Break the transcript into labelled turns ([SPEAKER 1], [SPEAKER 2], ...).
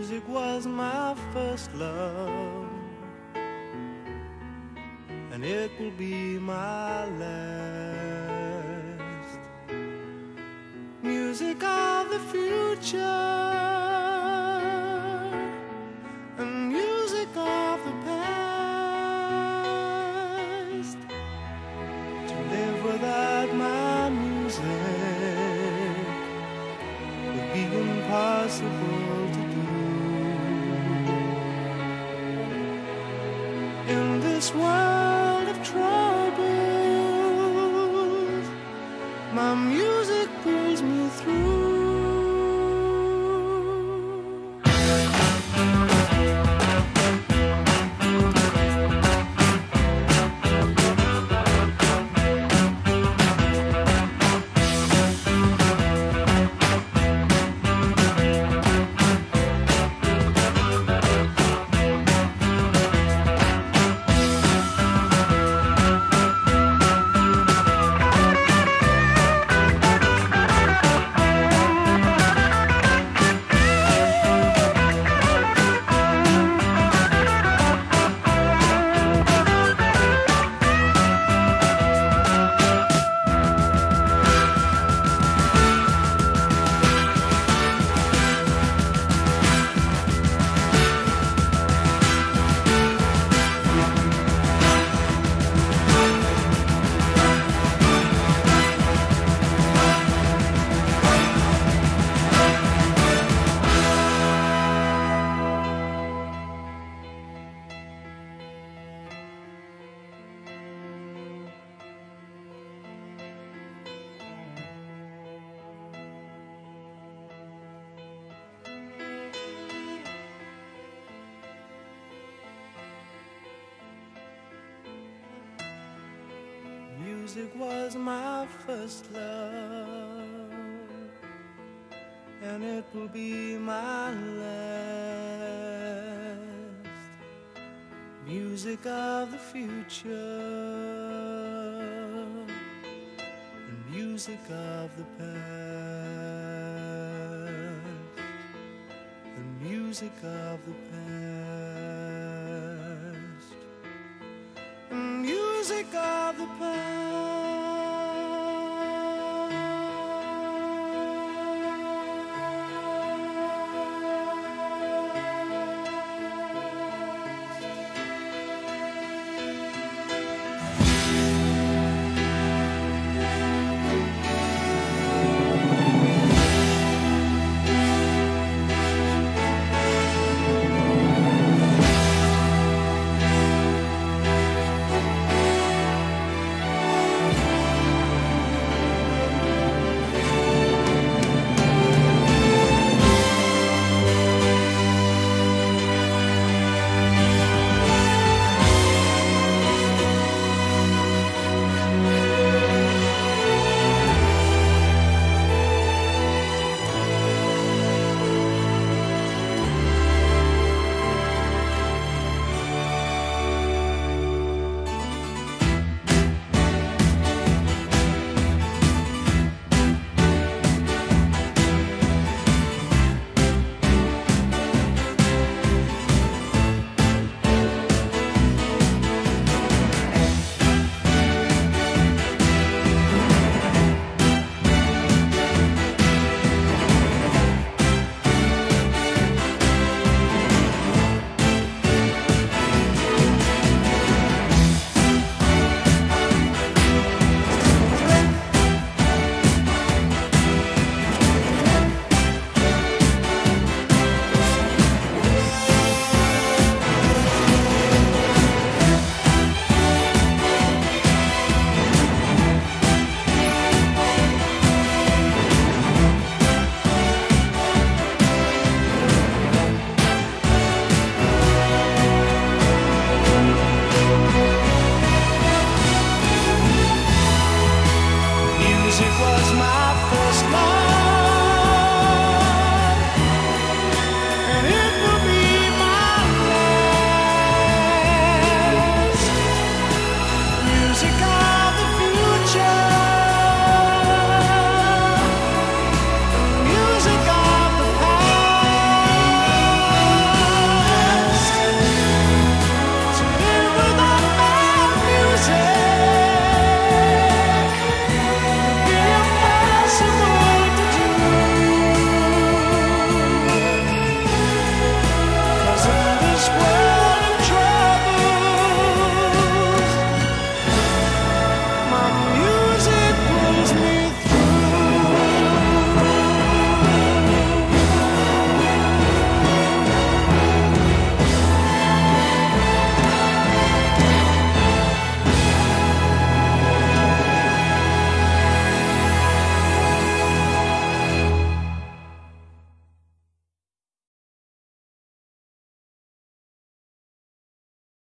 [SPEAKER 1] Music was my first love, and it will be my last. Music of the future and music of the past. To live without my music would be impossible to do. In this world of troubles, my music pulls me through. Music was my first love, and it will be my last. Music of the future and music of the past, and music of the past, and music of the past.